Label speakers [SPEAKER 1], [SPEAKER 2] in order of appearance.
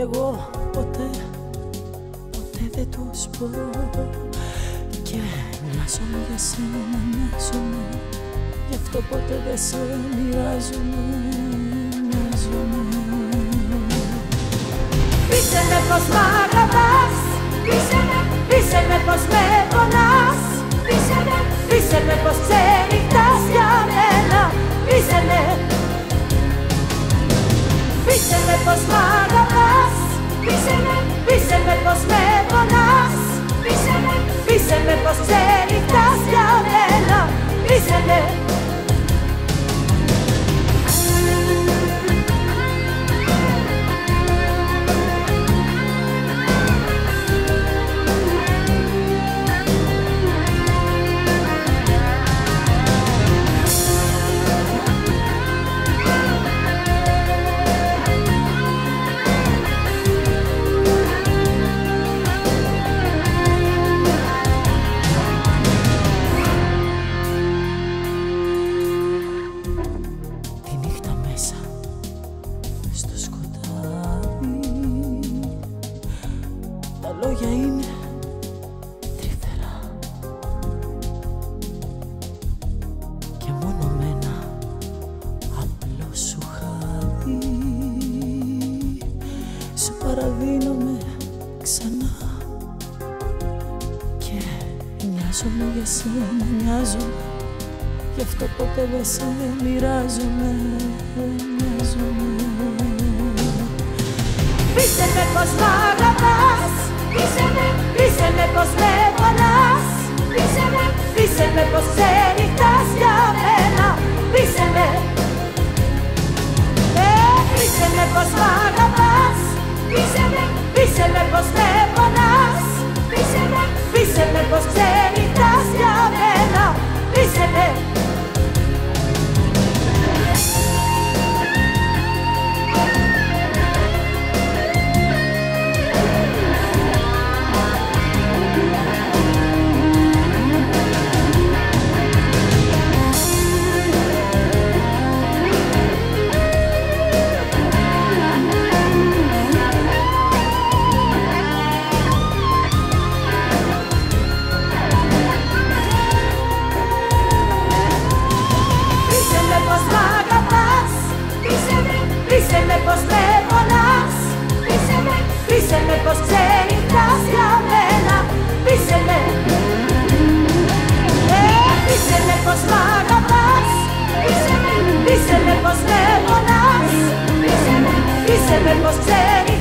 [SPEAKER 1] Εγώ ποτέ δεν τους μπορώ. Και μοιάζομαι για σένα, μοιάζομαι, γι' αυτό ποτέ δεν σε μοιράζομαι.
[SPEAKER 2] Πείσε με πως μ' αγαπάς, πείσε με πως με πονάς, πείσε με πως ξενυχτάς για μένα, πείσε με πως μ' αγαπάς, πείσε με πως με πονάς, πείσε με πως ξενυχτάς για μένα, πείσε με.
[SPEAKER 1] Στο σκοτάδι τα λόγια είναι τρυφερά και μόνο με ένα απλό σου χάδι σου παραδίνομαι ξανά. Και νοιάζομαι για σένα, νοιάζομαι, γι' αυτό ποτέ δεν σε μοιράζομαι.
[SPEAKER 2] Πείσε με πως μ' αγαπάς, πείσε με πως με πονάς, πείσε με πως ξενυχτάς για μένα, πείσε με πως μ' αγαπάς, πείσε με πως με πονάς, πείσε με πως ξενυχτάς για μένα, πείσε με. Πείσε με πως με πονάς, πείσε με πως ξενυχτάς για μένα, πείσε με πως μ' αγαπάς, πείσε με πως με πονάς, πείσε με πως ξενυχτάς.